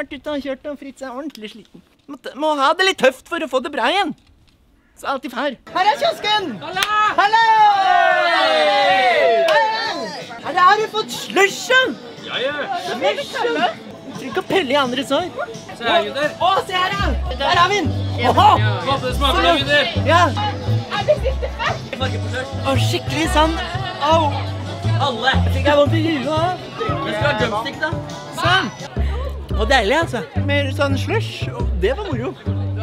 vært ute og kjørt, og Fritz er ordentlig sliten. Må ha det litt tøft for å få det bra igjen. Så alltid far. Her er kiosken! Hallo! Hallo! Her har du fått slushen! Ja. Trykk og pelle i andres år. Se her, gutter. Å, se her da! Der har vi den! Håper det smaker det, gutter. Ja. Er det siste fest? Fargeforsøk. Å, skikkelig sånn. Au! Alle. Fikk jeg vondt i huet også. Vi skal ha drumstick, da. Sånn. Og deilig, altså. Mer sånn slush, og det var moro.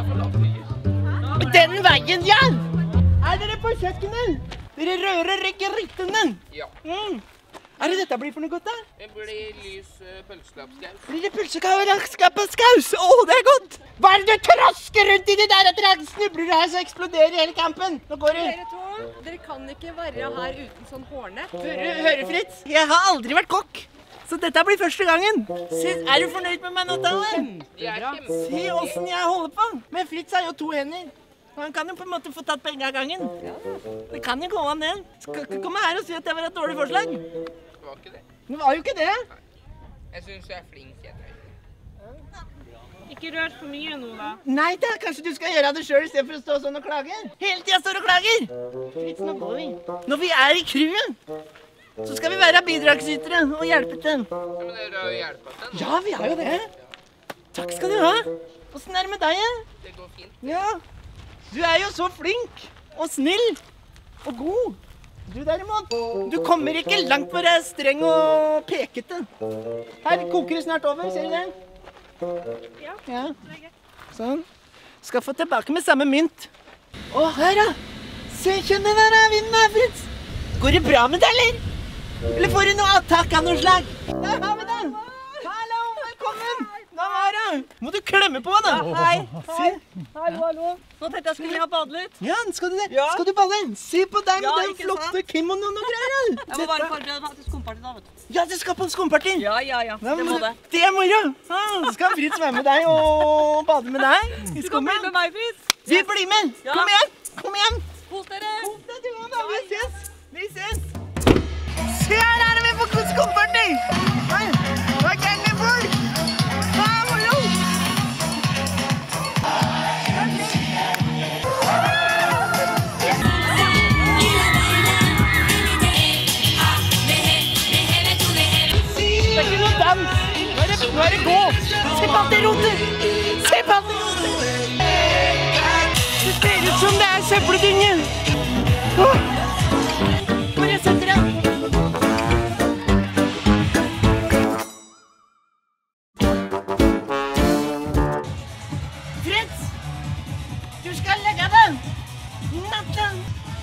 Den veien, ja! Er dere på kjøkkenet? Dere rører ikke ryktene. Ja. Er det dette blir for noe godt, da? Det blir lys pølselapskaus. Blir det pølsekapskaus? Å, det er godt! Hva er det du trasker rundt i det der etter at snubler her så eksploderer hele campen? Nå går du. Dere to, dere kan ikke være her uten sånn hårnett. Hører, Fritz? Jeg har aldri vært kokk, så dette blir første gangen. Er du fornøyd med meg nå, Talen? Kjempebra. Se åssen jeg holder på. Men Fritz har jo 2 hender. Han kan jo på en måte få tatt penger av gangen. Det kan jo gå an det. Skal ikke komme her og si at det var et dårlig forslag. Det var ikke det. Det var jo ikke det. Jeg synes du er flink, Kjetil. Ikke rør for mye nå, da. Nei da, kanskje du skal gjøre det selv i stedet for å stå sånn og klage. Hele tiden står og klager. Fritz, nå går vi. Når vi er i crewet, så skal vi være bidragsytere og hjelpe til. Ja, men dere har jo hjulpet den. Ja, vi har jo det. Takk skal du ha. Hvordan er det med deg? Det går fint. Ja, du er jo så flink og snill og god. Du derimot, du kommer ikke langt for deg streng og pekete. Her koker det snart over, ser du det? Ja. Sånn. Skal få tilbake med samme mynt. Å, her da. Se, kjenn den der vinden her, Fritz. Går det bra med deg, eller? Eller får du noe attakk av noe slag? Der har vi den. Hallo, velkommen. Da var det. Må du klemme på da. Hei. Se. Hallo. Nå tenkte jeg skulle ha badet litt. Ja, skal du det? Skal du balle? Se på deg med den ikke flotte kimonoen og greier. Jeg må bare forberede meg til skumparty da, vet du. Ja, du skal på skumparty. Ja. Det må det. Det er moro. Skal Fritz være med deg og bade med deg? Du kan bli med meg, Fritz. Vi blir med. Ja. Kom igjen. Kom igjen. Kos dere. Kos deg, du også, da. Vi ses. Vi ses. Se her er vi på skumparty. Hva er gærne folk? Hva er moro? Det er ikke noe dans. Nå er det gå. Se på alt det rotet. Se på alt det rotet. Det ser ut som det er søppeldynge. Hvor jeg setter den? Fritz, du skal legge deg. Natten.